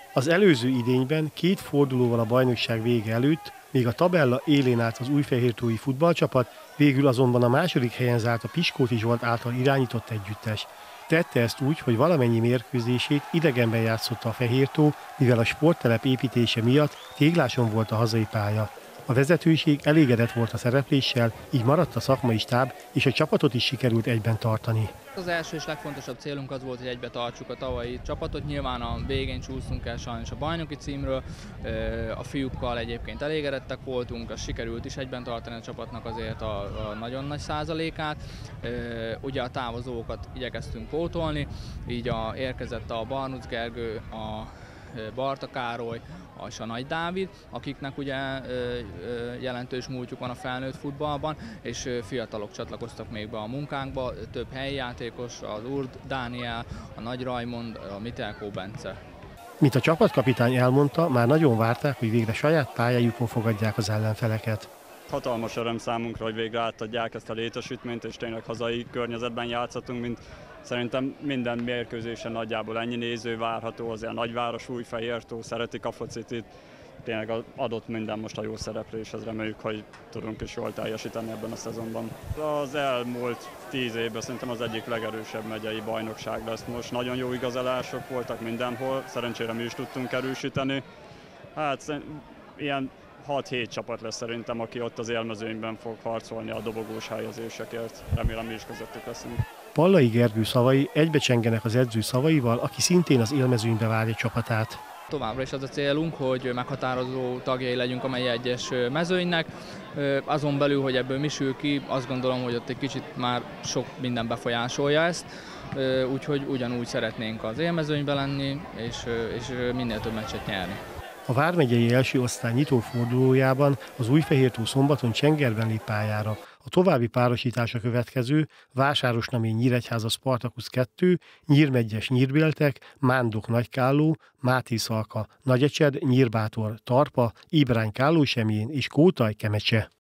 Az előző idényben 2 fordulóval a bajnokság vége előtt, még a tabella élén állt az újfehértói futballcsapat, végül azonban a második helyen zárt a Piskóti Zsolt által irányított együttes. Tette ezt úgy, hogy valamennyi mérkőzését idegenben játszotta a Fehértó, mivel a sporttelep építése miatt tégláson volt a hazai pálya. A vezetőség elégedett volt a szerepléssel, így maradt a szakmai stáb, és a csapatot is sikerült egyben tartani. Az első és legfontosabb célunk az volt, hogy egybe tartsuk a tavalyi csapatot. Nyilván a végén csúsztunk el sajnos a bajnoki címről, a fiúkkal egyébként elégedettek voltunk, az sikerült is egyben tartani a csapatnak azért a nagyon nagy százalékát. Ugye a távozókat igyekeztünk pótolni, így érkezett a Barnuc Gergő, a Barta Károly és a Nagy Dávid, akiknek ugye jelentős múltjuk van a felnőtt futballban, és fiatalok csatlakoztak még be a munkánkba, több helyi játékos, az Urd Dániel, a Nagy Rajmond, a Mitelkó Bence. Mint a csapatkapitány elmondta, már nagyon várták, hogy végre saját pályájukon fogadják az ellenfeleket. Hatalmas öröm számunkra, hogy végre átadják ezt a létesítményt, és tényleg hazai környezetben játszhatunk, mint szerintem minden mérkőzésen nagyjából ennyi néző várható, azért a nagyváros, Újfehértó, szeretik a focit, tényleg adott minden most a jó szerepléshez, reméljük, hogy tudunk is jól teljesíteni ebben a szezonban. Az elmúlt 10 évben szerintem az egyik legerősebb megyei bajnokság lesz most. Nagyon jó igazolások voltak mindenhol, szerencsére mi is tudtunk erősíteni. Hát ilyen 6-7 csapat lesz szerintem, aki ott az élmezőnyben fog harcolni a dobogós helyezésekért. Remélem mi is közöttük leszünk. Pallai Gergő szavai egybecsengenek az edző szavaival, aki szintén az élmezőnybe várja csapatát. Továbbra is az a célunk, hogy meghatározó tagjai legyünk a egyes mezőnynek. Azon belül, hogy ebből mi sül ki, azt gondolom, hogy ott egy kicsit már sok minden befolyásolja ezt. Úgyhogy ugyanúgy szeretnénk az élmezőnyben lenni, és minél több meccset nyerni. A vármegyei első osztály nyitófordulójában az Újfehértó szombaton Csengerben lép pályára. A további párosítása következő Vásárosnamény Nyíregyháza Spartacus 2, Nyírmegyes Nyírbéltek, Mándok Nagykálló, Máté Szalka Nagyecsed, Nyírbátor Tarpa, Ibrány Kállósemjén és Kótaj Kemecse.